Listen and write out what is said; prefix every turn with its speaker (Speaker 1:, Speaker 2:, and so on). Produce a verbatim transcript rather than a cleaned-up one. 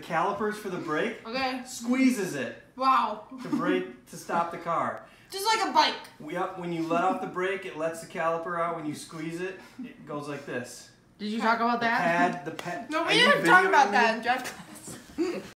Speaker 1: calipers for the brake.
Speaker 2: Okay.
Speaker 1: Squeezes it.
Speaker 2: Wow.
Speaker 1: To brake to stop the car.
Speaker 2: Just like a bike.
Speaker 1: Yep. When you let off the brake, it lets the caliper out. When you squeeze it, it goes like this.
Speaker 3: Did you talk about
Speaker 1: The
Speaker 3: that?
Speaker 1: pad. The pad.
Speaker 2: No,
Speaker 1: Are
Speaker 2: we
Speaker 1: you
Speaker 2: didn't talk
Speaker 1: videoing
Speaker 2: about
Speaker 1: me?
Speaker 2: that in Jeff class.